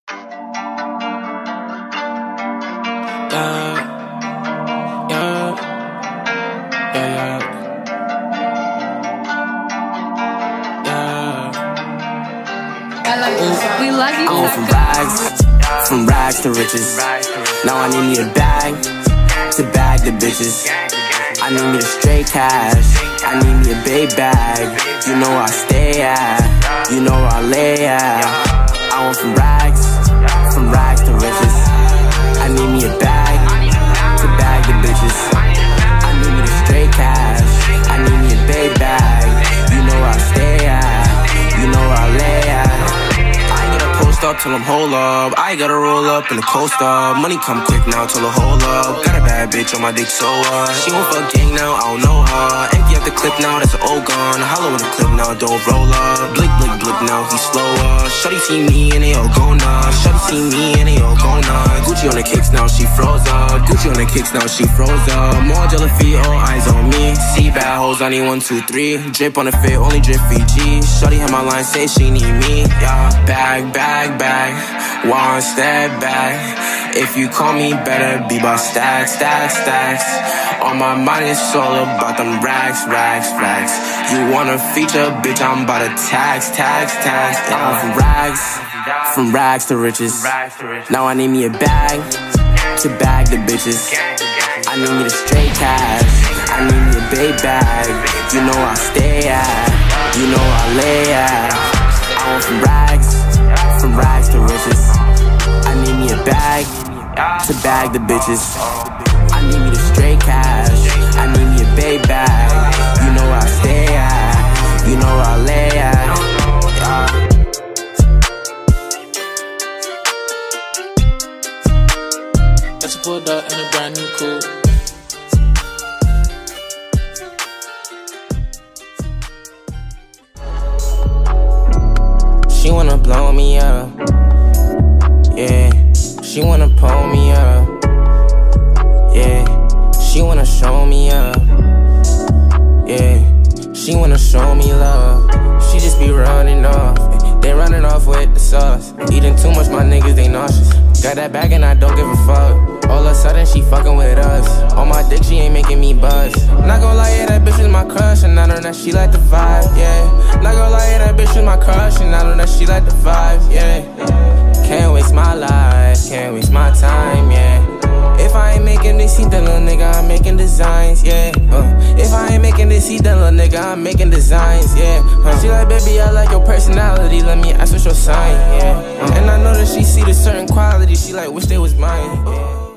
We love you. I went from rags to riches. Now I need me a bag to bag the bitches. I need me the straight cash. I need me a big bag. You know where I stay at. You know where I lay at. I went from rags to riches. I need me a bag to bag the bitches. I need me the straight cash. I need me a big bag. You know where I stay at. You know where I lay at. Up till I'm whole up. I gotta roll up in the coaster. Money come quick now till I hold up. Got a bad bitch on my dick, so she won't fuck gang now, I don't know her. Empty out the clip now, that's an old gun. Hollow in the clip now, don't roll up. Blick, blick, blick now, he slower. Shawty see me and they all go nuts. Shawty see me and they all go nuts. Gucci on the kicks now, she froze up. Gucci on the kicks now, she froze up. More jelly feet, all eyes on me. See bad hoes, I need 1, 2, 3. Drip on the fit, only drip Fiji. Shawty had my line, say she need me. Yeah, bag, bag, bag, one step back. If you call me, better be about stacks, stacks, stacks. On my mind, it's all about them racks, racks, racks. You want a feature, bitch, I'm about to tax, tax, tax. From rags to riches. Now I need me a bag to bag the bitches. I need me the straight cash. I need me a big bag. You know where I stay at. You know where I lay at. I went from rags to riches. I need me a bag to bag the bitches. I need me the straight cash. I need me a big bag. You know where I stay at. You know where I lay at. Got you pulled up in a brand new coupe. She wanna blow me up, yeah. She wanna pull me up, yeah. She wanna show me up, yeah. She wanna show me love. She just be running off. They running off with the sauce. Eating too much, my niggas, they nauseous. Got that bag and I don't give a fuck. All of a sudden she fucking with us. On my dick, she ain't making me buzz. Not gonna lie, yeah, that bitch is my crush, and I know that she like the vibe, yeah. Not gonna lie, yeah, that bitch is my crush, and I know that she like the vibe, yeah. Can't waste my life, can't waste my time, yeah. If I ain't making this heat, then little nigga, I'm making designs, yeah. If I ain't making this heat, then little nigga, I'm making designs, yeah. She like, baby, I like your personality, let me ask what's your sign, yeah. And I know that she see the certain quality, she like, wish they was mine, yeah.